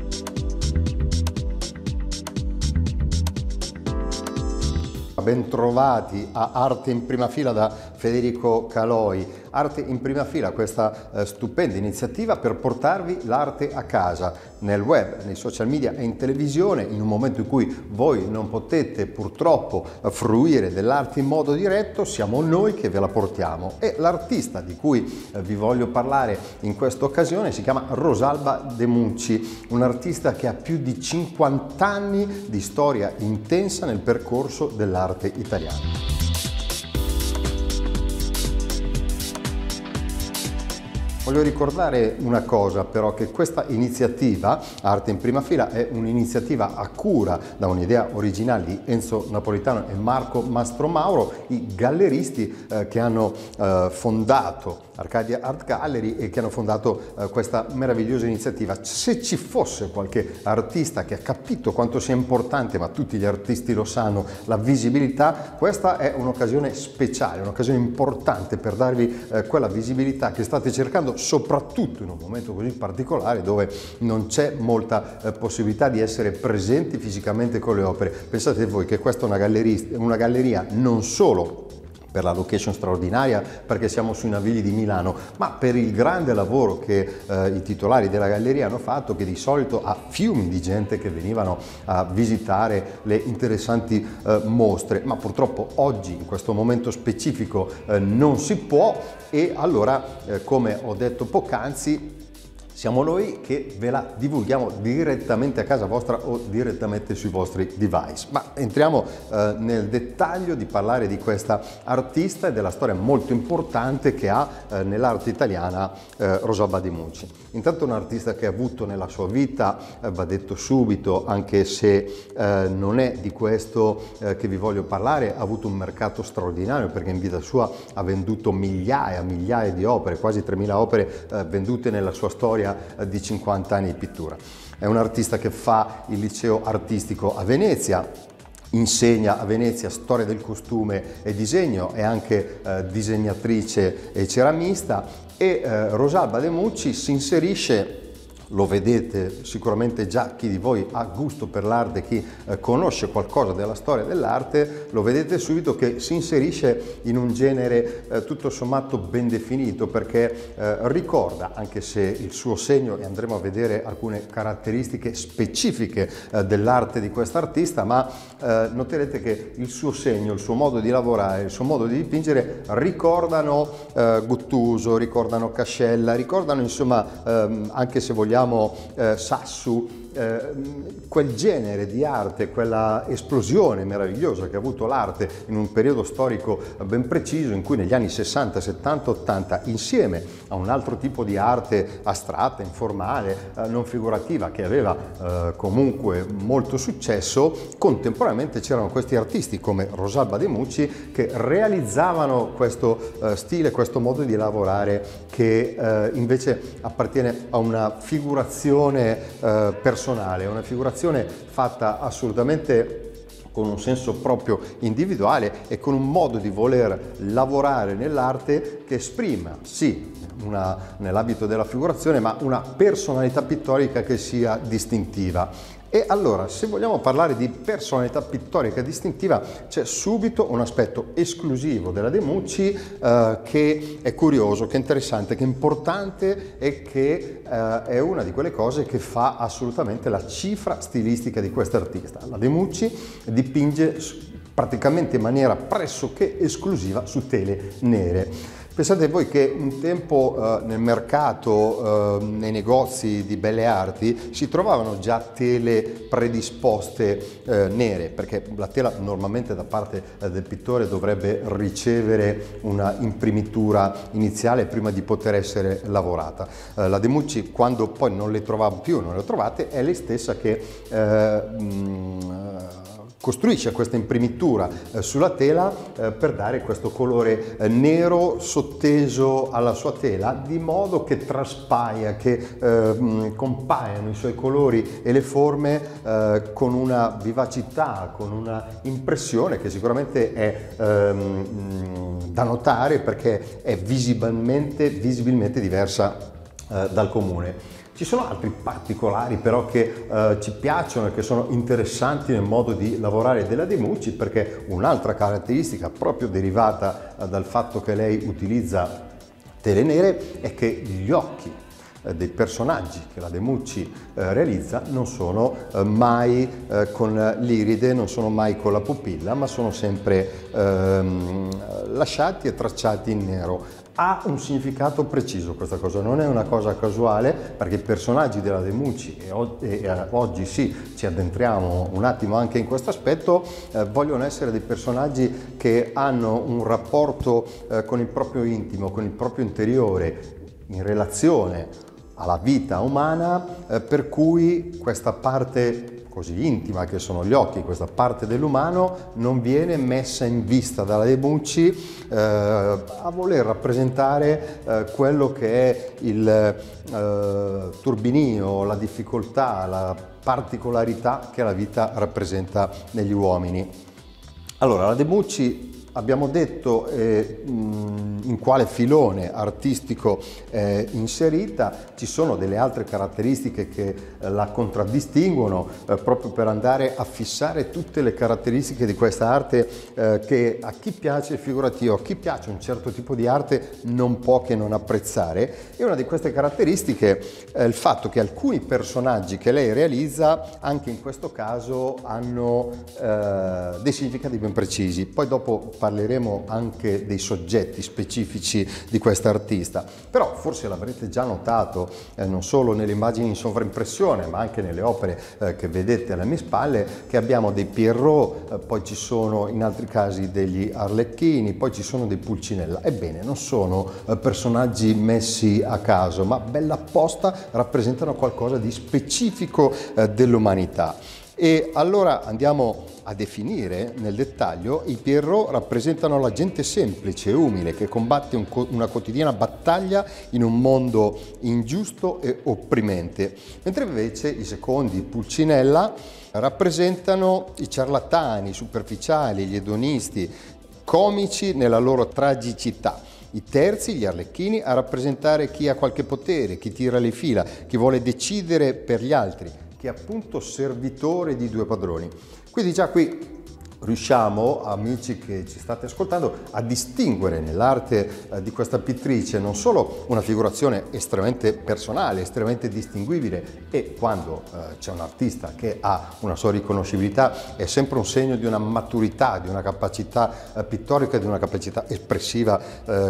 Bentrovati a Arte in Prima Fila da Federico Caloi. Arte in Prima Fila, questa stupenda iniziativa per portarvi l'arte a casa, nel web, nei social media e in televisione, in un momento in cui voi non potete purtroppo fruire dell'arte in modo diretto, siamo noi che ve la portiamo. E l'artista di cui vi voglio parlare in questa occasione si chiama Rosalba De Mucci, un artista che ha più di 50 anni di storia intensa nel percorso dell'arte italiana. Voglio ricordare una cosa però, che questa iniziativa Arte in Prima Fila è un'iniziativa a cura da un'idea originale di Enzo Napolitano e Marco Mastromauro, i galleristi che hanno fondato Arcadia Art Gallery e che hanno fondato questa meravigliosa iniziativa. Se ci fosse qualche artista che ha capito quanto sia importante, ma tutti gli artisti lo sanno, la visibilità, questa è un'occasione speciale, un'occasione importante per darvi quella visibilità che state cercando, soprattutto in un momento così particolare dove non c'è molta possibilità di essere presenti fisicamente con le opere. Pensate voi che questa è una galleria non solo per la location straordinaria, perché siamo sui Navigli di Milano, ma per il grande lavoro che i titolari della galleria hanno fatto, che di solito ha fiumi di gente che venivano a visitare le interessanti mostre, ma purtroppo oggi in questo momento specifico non si può, e allora come ho detto poc'anzi, siamo noi che ve la divulghiamo direttamente a casa vostra o direttamente sui vostri device. Ma entriamo nel dettaglio di parlare di questa artista e della storia molto importante che ha nell'arte italiana Rosalba De Mucci. Intanto un artista che ha avuto nella sua vita, va detto subito, anche se non è di questo che vi voglio parlare, ha avuto un mercato straordinario, perché in vita sua ha venduto migliaia di opere, quasi 3.000 opere vendute nella sua storia di 50 anni di pittura. È un artista che fa il liceo artistico a Venezia, insegna a Venezia storia del costume e disegno, è anche disegnatrice e ceramista, e Rosalba De Mucci si inserisce, lo vedete sicuramente già, chi di voi ha gusto per l'arte, chi conosce qualcosa della storia dell'arte, lo vedete subito che si inserisce in un genere tutto sommato ben definito, perché ricorda, anche se il suo segno, e andremo a vedere alcune caratteristiche specifiche dell'arte di quest'artista, ma noterete che il suo segno, il suo modo di lavorare, il suo modo di dipingere ricordano Guttuso, ricordano Cascella, ricordano insomma, anche se vogliamo Sassu, quel genere di arte, quella esplosione meravigliosa che ha avuto l'arte in un periodo storico ben preciso, in cui negli anni 60, 70, 80, insieme a un altro tipo di arte astratta, informale, non figurativa, che aveva comunque molto successo, contemporaneamente c'erano questi artisti come Rosalba De Mucci che realizzavano questo stile, questo modo di lavorare che invece appartiene a una figurazione personale, una figurazione fatta assolutamente con un senso proprio individuale e con un modo di voler lavorare nell'arte che esprima, sì, nell'ambito della figurazione, ma una personalità pittorica che sia distintiva. E allora, se vogliamo parlare di personalità pittorica distintiva, c'è subito un aspetto esclusivo della De Mucci che è curioso, che è interessante, che è importante e che è una di quelle cose che fa assolutamente la cifra stilistica di quest'artista. La De Mucci dipinge praticamente in maniera pressoché esclusiva su tele nere. Pensate voi che un tempo nel mercato, nei negozi di belle arti, si trovavano già tele predisposte nere, perché la tela normalmente da parte del pittore dovrebbe ricevere una imprimitura iniziale prima di poter essere lavorata. La De Mucci, quando poi non le trovava più, non le ho trovate, è lei stessa che costruisce questa imprimitura sulla tela per dare questo colore nero sotteso alla sua tela, di modo che traspaia, che compaiano i suoi colori e le forme con una vivacità, con una impressione che sicuramente è da notare, perché è visibilmente diversa dal comune. Ci sono altri particolari però che ci piacciono e che sono interessanti nel modo di lavorare della De Mucci, perché un'altra caratteristica proprio derivata dal fatto che lei utilizza tele nere è che gli occhi dei personaggi che la De Mucci realizza non sono mai con l'iride, non sono mai con la pupilla, ma sono sempre lasciati e tracciati in nero. Ha un significato preciso questa cosa, non è una cosa casuale, perché i personaggi della De Mucci, e oggi sì, ci addentriamo un attimo anche in questo aspetto, vogliono essere dei personaggi che hanno un rapporto con il proprio intimo, con il proprio interiore, in relazione alla vita umana, per cui questa parte così intima che sono gli occhi, questa parte dell'umano non viene messa in vista dalla De Mucci a voler rappresentare quello che è il turbinio, la difficoltà, la particolarità che la vita rappresenta negli uomini. Allora, la De Mucci, abbiamo detto in quale filone artistico è inserita. Ci sono delle altre caratteristiche che la contraddistinguono, proprio per andare a fissare tutte le caratteristiche di questa arte che a chi piace il figurativo, a chi piace un certo tipo di arte non può che non apprezzare. E una di queste caratteristiche è il fatto che alcuni personaggi che lei realizza, anche in questo caso, hanno dei significati ben precisi. Poi dopo parleremo anche dei soggetti specifici di questa artista, però forse l'avrete già notato non solo nelle immagini in sovraimpressione, ma anche nelle opere che vedete alle mie spalle, che abbiamo dei Pierrot, poi ci sono in altri casi degli Arlecchini, poi ci sono dei Pulcinella. Ebbene, non sono personaggi messi a caso, ma bella apposta rappresentano qualcosa di specifico dell'umanità. E allora andiamo a definire nel dettaglio. I Pierrot rappresentano la gente semplice e umile che combatte una quotidiana battaglia in un mondo ingiusto e opprimente, mentre invece i secondi, i Pulcinella, rappresentano i ciarlatani, i superficiali, gli edonisti, comici nella loro tragicità. I terzi, gli Arlecchini, a rappresentare chi ha qualche potere, chi tira le fila, chi vuole decidere per gli altri, che è appunto servitore di due padroni. Quindi già qui riusciamo, amici che ci state ascoltando, a distinguere nell'arte di questa pittrice non solo una figurazione estremamente personale, estremamente distinguibile, e quando c'è un artista che ha una sua riconoscibilità è sempre un segno di una maturità, di una capacità pittorica, di una capacità espressiva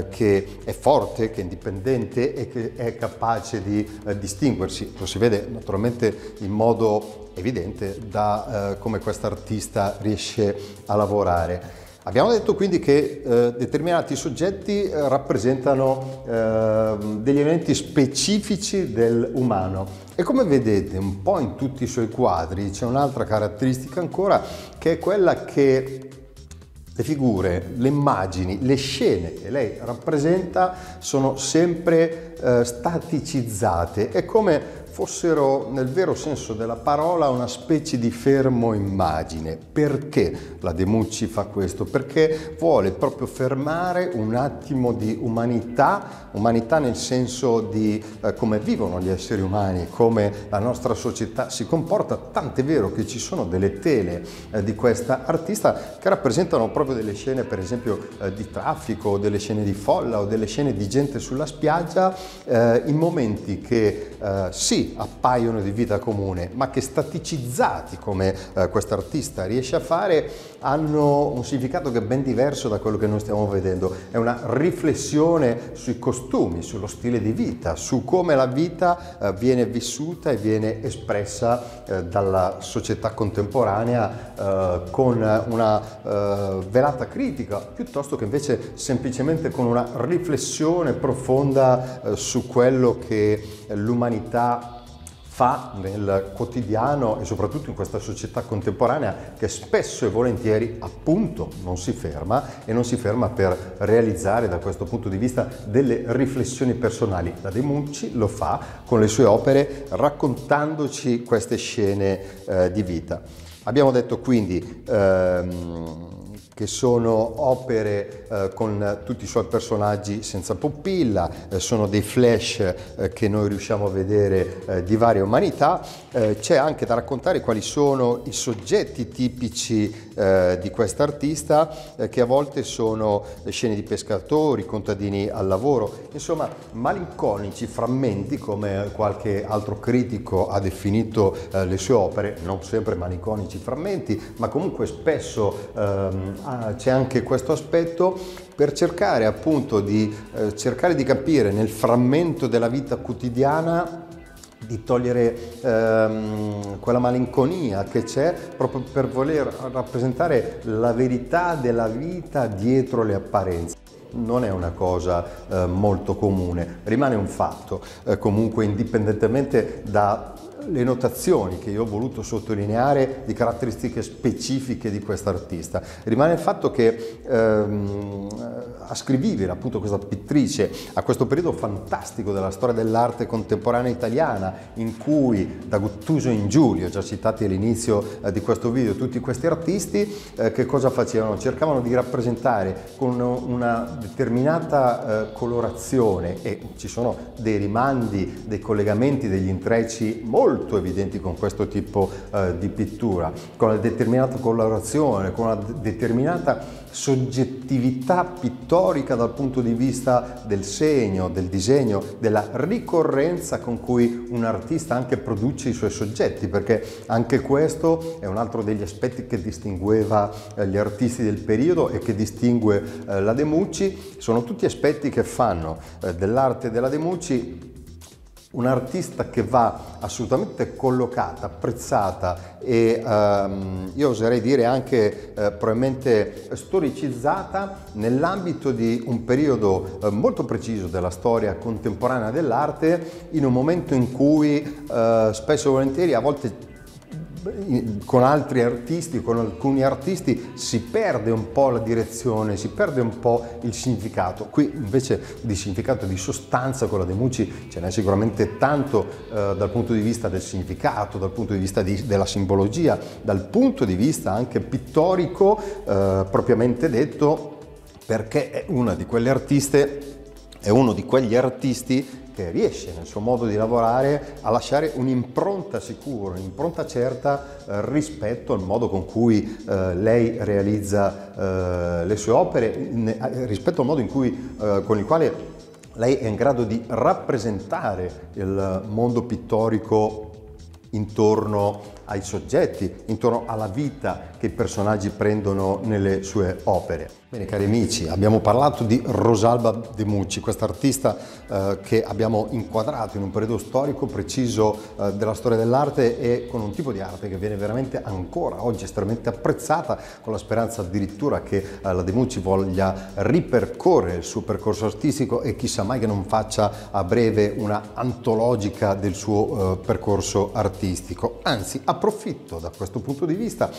che è forte, che è indipendente e che è capace di distinguersi. Lo si vede naturalmente in modo evidente da come questa artista riesce a lavorare. Abbiamo detto quindi che determinati soggetti rappresentano degli elementi specifici dell'umano, e come vedete un po' in tutti i suoi quadri c'è un'altra caratteristica ancora, che è quella che le figure, le immagini, le scene che lei rappresenta sono sempre staticizzate. È come fossero, nel vero senso della parola, una specie di fermo immagine. Perché la De Mucci fa questo? Perché vuole proprio fermare un attimo di umanità nel senso di come vivono gli esseri umani, come la nostra società si comporta, tant'è vero che ci sono delle tele di questa artista che rappresentano proprio delle scene, per esempio di traffico, delle scene di folla o delle scene di gente sulla spiaggia, in momenti che sì, appaiono di vita comune, ma che staticizzati come questa artista riesce a fare, hanno un significato che è ben diverso da quello che noi stiamo vedendo. È una riflessione sui costumi, sullo stile di vita, su come la vita viene vissuta e viene espressa dalla società contemporanea con una velata critica, piuttosto che invece semplicemente con una riflessione profonda su quello che l'umanità fa nel quotidiano e soprattutto in questa società contemporanea che spesso e volentieri appunto non si ferma, e non si ferma per realizzare da questo punto di vista delle riflessioni personali. La De Mucci lo fa con le sue opere raccontandoci queste scene di vita. Abbiamo detto quindi che che sono opere con tutti i suoi personaggi senza pupilla, sono dei flash che noi riusciamo a vedere di varia umanità. C'è anche da raccontare quali sono i soggetti tipici di quest'artista, che a volte sono scene di pescatori, contadini al lavoro, insomma malinconici frammenti, come qualche altro critico ha definito le sue opere, non sempre malinconici frammenti, ma comunque spesso c'è anche questo aspetto per cercare appunto di capire nel frammento della vita quotidiana, di togliere quella malinconia che c'è, proprio per voler rappresentare la verità della vita dietro le apparenze. Non è una cosa molto comune, rimane un fatto, comunque indipendentemente dalle notazioni che io ho voluto sottolineare di caratteristiche specifiche di quest'artista. Rimane il fatto che ascrivere appunto questa pittrice a questo periodo fantastico della storia dell'arte contemporanea italiana, in cui da Guttuso in Giulio, già citati all'inizio di questo video, tutti questi artisti che cosa facevano? Cercavano di rappresentare con una determinata colorazione, e ci sono dei rimandi, dei collegamenti, degli intrecci molto evidenti con questo tipo di pittura, con una determinata colorazione, con una determinata soggettività pittorica dal punto di vista del segno, del disegno, della ricorrenza con cui un artista anche produce i suoi soggetti, perché anche questo è un altro degli aspetti che distingueva gli artisti del periodo e che distingue la De Mucci. Sono tutti aspetti che fanno dell'arte della De Mucci un artista che va assolutamente collocata, apprezzata e io oserei dire anche probabilmente storicizzata nell'ambito di un periodo molto preciso della storia contemporanea dell'arte, in un momento in cui spesso e volentieri, a volte con altri artisti, con alcuni artisti, si perde un po' la direzione, si perde un po' il significato. Qui invece di significato e di sostanza con la De Mucci ce n'è sicuramente tanto dal punto di vista del significato, dal punto di vista della simbologia, dal punto di vista anche pittorico propriamente detto, perché è una di quelle artiste, è uno di quegli artisti che riesce nel suo modo di lavorare a lasciare un'impronta sicura, un'impronta certa rispetto al modo con cui lei realizza le sue opere, rispetto al modo con il quale lei è in grado di rappresentare il mondo pittorico intorno ai soggetti, intorno alla vita che i personaggi prendono nelle sue opere. Bene, cari amici, abbiamo parlato di Rosalba De Mucci, quest'artista che abbiamo inquadrato in un periodo storico preciso della storia dell'arte, e con un tipo di arte che viene veramente ancora oggi estremamente apprezzata, con la speranza addirittura che la De Mucci voglia ripercorrere il suo percorso artistico e chissà mai che non faccia a breve una antologica del suo percorso artistico. Anzi, approfitto da questo punto di vista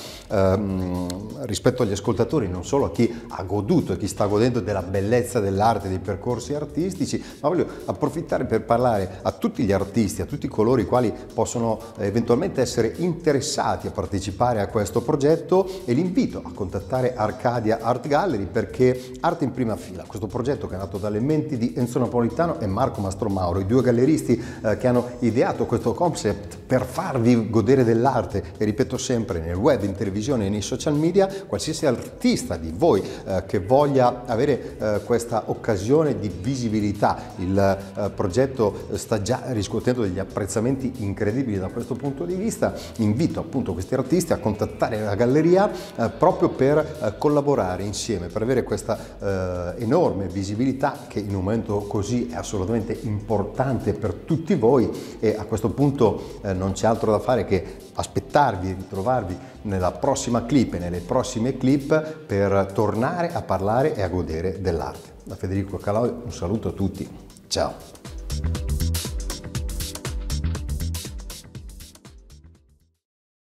rispetto agli ascoltatori, non solo a chi ha goduto e chi sta godendo della bellezza dell'arte, dei percorsi artistici, ma voglio approfittare per parlare a tutti gli artisti, a tutti coloro i quali possono eventualmente essere interessati a partecipare a questo progetto, e li invito a contattare Arcadia Art Gallery, perché Arte in Prima Fila, questo progetto che è nato dalle menti di Enzo Napolitano e Marco Mastromauro, i due galleristi che hanno ideato questo concept per farvi godere dell'arte, e ripeto sempre, nel web, in televisione e nei social media. Qualsiasi artista di voi che voglia avere questa occasione di visibilità, il progetto sta già riscuotendo degli apprezzamenti incredibili da questo punto di vista. Invito appunto questi artisti a contattare la galleria proprio per collaborare insieme, per avere questa enorme visibilità che in un momento così è assolutamente importante per tutti voi. E a questo punto non c'è altro da fare che aspettarvi e ritrovarvi nella prossima clip e nelle prossime clip per tornare a parlare e a godere dell'arte. Da Federico Caloi un saluto a tutti, ciao!